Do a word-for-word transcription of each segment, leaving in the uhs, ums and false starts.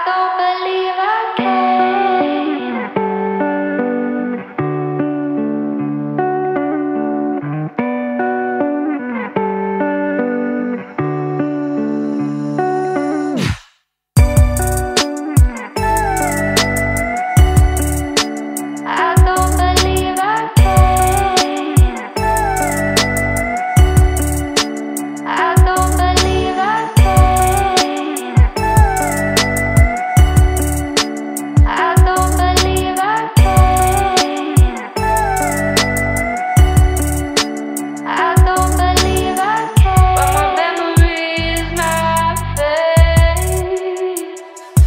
don't believe I can. I don't believe I can. I don't believe I can. I don't believe I can. I don't believe I can. But my memory is my face.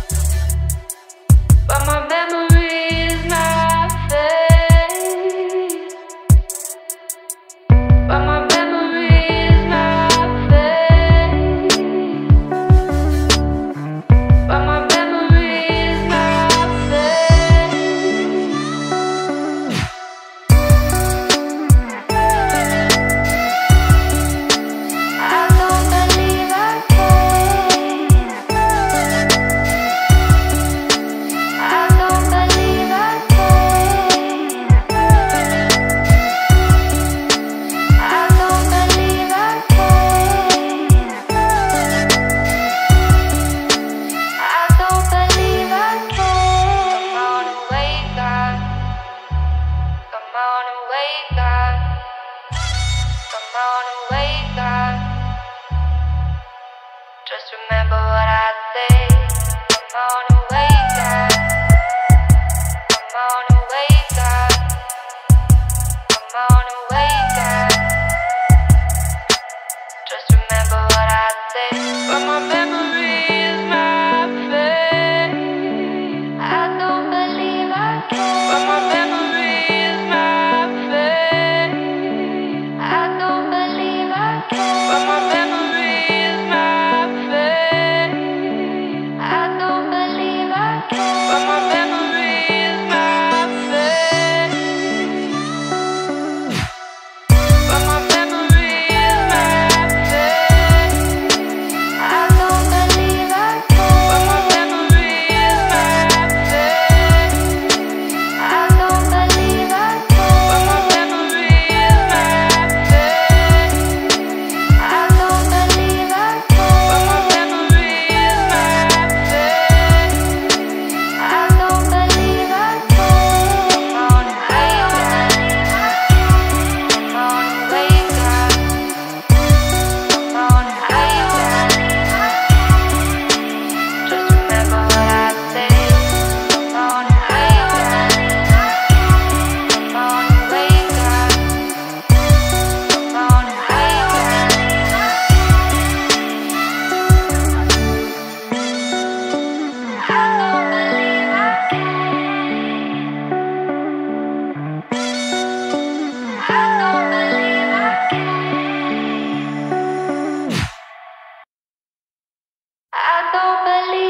But my memory is my face. But my memory is my face. But my memory is my face. I don't believe I can. I don't believe I can. I don't believe I can. I don't believe I can. Come on and wake up. Come on and wake up. Come on and wake up. Just remember what I say. Come on and wake up. Come on and wake up. Come on and wake up. Just remember what I say. But my memory is my face. I don't believe I can. But my memory is my face. I don't believe I can. But my memory is my face. I don't believe I can. But my memory is my face. But my memory is my face. I don't believe I can. But my memory is my face. I don't believe I can. But my memory is my face. I don't believe I can. But my memory is my face. I don't believe I can. Come on and wake up. Come on and wake up. Come on and wake up. Just remember what I say. Come on and wake up. Come on and wake up. Come on and wake up. I don't believe I can. I don't believe I can. I don't believe